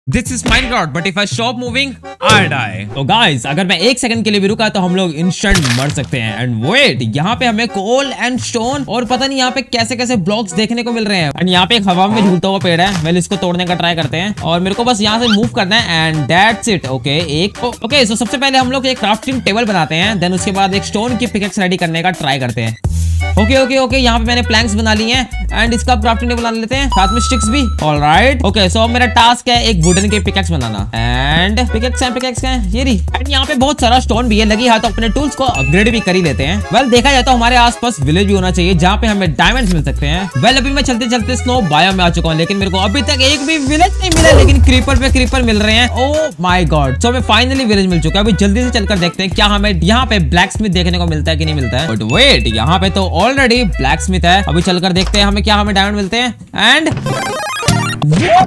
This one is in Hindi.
This is Minecraft, but if I stop moving, I die. तो guys, अगर मैं एक सेकंड के लिए भी रुका तो हम लोग इंस्टेंट मर सकते हैं। एंड वेट, यहाँ पे हमें कोल एंड स्टोन और पता नहीं यहाँ पे कैसे कैसे ब्लॉक्स देखने को मिल रहे हैं। एंड यहाँ पे एक हवा में झूलता हुआ पेड़ है। वेल, इसको तोड़ने का ट्राई करते हैं और मेरे को बस यहाँ से मूव करना है and that's it. Okay, so सबसे पहले हम लोग एक क्राफ्टिंग टेबल बनाते हैं, देन उसके बाद एक स्टोन की पिकेक्स रेडी करने का ट्राई करते हैं। ओके, यहाँ पे मैंने प्लैंक्स बना लिए हैं एंड इसका क्राफ्टिंग टेबल बना लेते हैं, साथ में स्टिक्स भी। ऑलराइट, ओके, सो मेरा टास्क है एक वुडन के पिकेक्स बनाना एंड पिकेक्स है ये रही। एंड यहाँ पे बहुत सारा स्टोन भी है, लगी हाथ अपने टूल्स को अपग्रेड भी कर ही लेते हैं। वेल, देखा जाए तो हमारे आसपास विलेज भी होना चाहिए जहाँ पे हमें डायमंड्स मिल सकते हैं। वेल, अभी मैं चलते चलते स्नो बायोम में आ चुका हूँ, लेकिन मेरे को अभी तक एक भी विलेज नहीं मिला, लेकिन क्रीपर पे क्रीपर मिल रहे हैं। ओह माय गॉड, सो हमें फाइनली विलेज मिल चुका है। अभी जल्दी से चलकर देखते हैं क्या हमें यहाँ पे ब्लैक स्मिथ देखने को मिलता है कि नहीं मिलता है। बट वेट, यहाँ पे तो ऑलरेडी ब्लैक स्मिथ है। अभी चलकर देखते हैं हमें डायमंड मिलते हैं। एंड